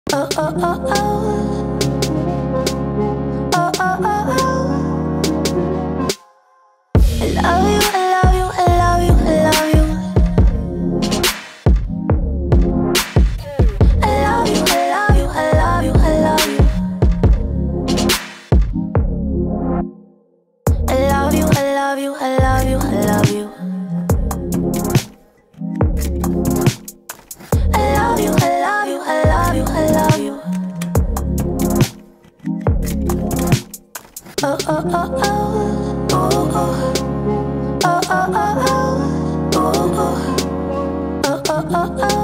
Oh, oh, oh, oh. Oh, oh, oh, oh. I love you, I love you, I love you, I love you. I love you, I love you, I love you, I love you. I love you, I love you, I love you, I love you. I love you, I love you, I love you, I love you. Oh, oh, oh, oh. Oh, oh. Oh, oh, oh, oh. Oh, oh. Oh, oh, oh, oh.